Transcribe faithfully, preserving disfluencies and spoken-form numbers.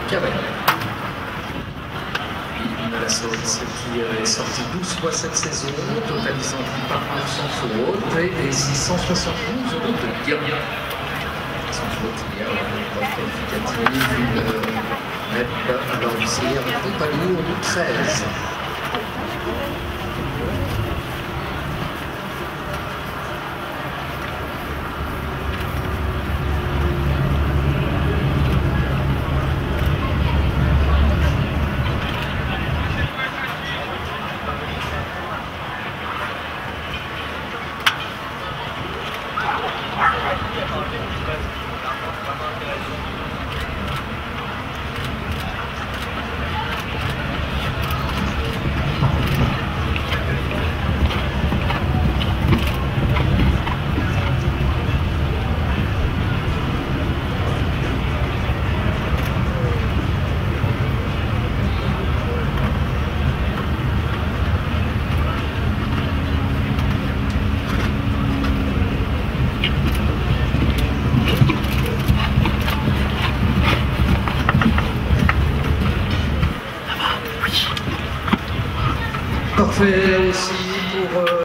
Cavalier. La Saute qui est sortie douze fois cette saison, totalisant dix par neuf cents fautes et six cent soixante-douze euros de gain. Son faute hier, la qualificative, une nette alors du C R de Palour de treize. Parfait aussi pour... Euh